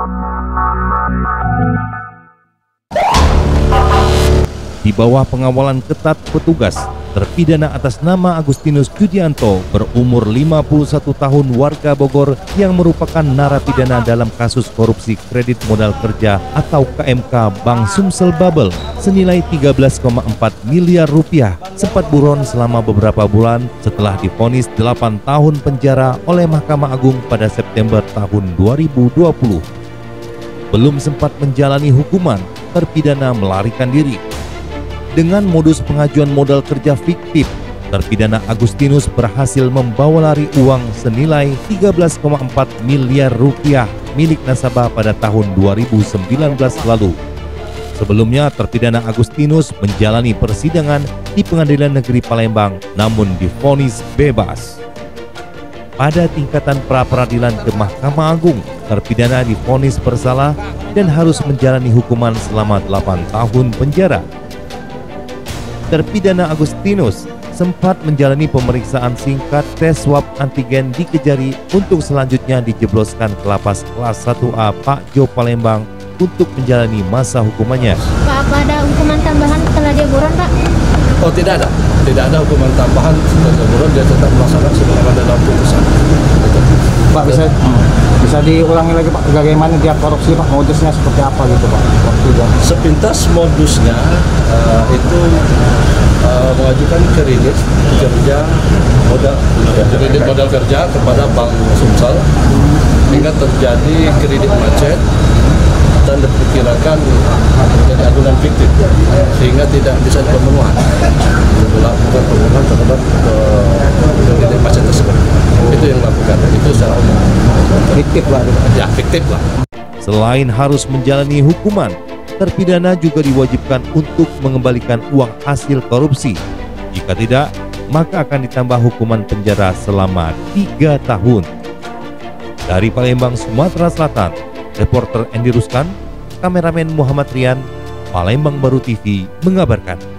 Di bawah pengawalan ketat petugas, terpidana atas nama Agustinus Judianto berumur 51 tahun warga Bogor yang merupakan narapidana dalam kasus korupsi kredit modal kerja atau KMK Bank Sumsel Bubble senilai 13,4 miliar rupiah sempat buron selama beberapa bulan setelah divonis 8 tahun penjara oleh Mahkamah Agung pada September tahun 2020. Belum sempat menjalani hukuman, terpidana melarikan diri. Dengan modus pengajuan modal kerja fiktif, terpidana Agustinus berhasil membawa lari uang senilai 13,4 miliar rupiah milik nasabah pada tahun 2019 lalu. Sebelumnya, terpidana Agustinus menjalani persidangan di Pengadilan Negeri Palembang namun divonis bebas. Pada tingkatan pra-peradilan ke Mahkamah Agung, terpidana divonis bersalah dan harus menjalani hukuman selama 8 tahun penjara. Terpidana Agustinus sempat menjalani pemeriksaan singkat tes swab antigen di Kejari untuk selanjutnya dijebloskan ke lapas kelas 1A Pak Jo Palembang untuk menjalani masa hukumannya. Pak, apa ada hukuman tambahan setelah dia buron, Pak? Oh, tidak ada. Tidak ada hukuman tambahan setelah dia buron, dia tetap melaksanakan sebagaimana dalam putusan. Pak, bisa diulangi lagi Pak, bagaimana dia korupsi Pak, modusnya seperti apa gitu Pak? Sepintas modusnya itu mengajukan kredit modal kerja kepada Bank Sumsel hingga terjadi kredit macet dan diperkirakan menjadi adunan fiktif sehingga tidak bisa pemenuhan melakukan pemenuhan terhadap kredit macet tersebut. Itu yang dilakukan, itu secara umum. Fiktif lah. Ya, fiktif lah. Selain harus menjalani hukuman, terpidana juga diwajibkan untuk mengembalikan uang hasil korupsi. Jika tidak, maka akan ditambah hukuman penjara selama 3 tahun. Dari Palembang, Sumatera Selatan, reporter Andy Ruskan, kameramen Muhammad Rian, Palembang Baru TV mengabarkan.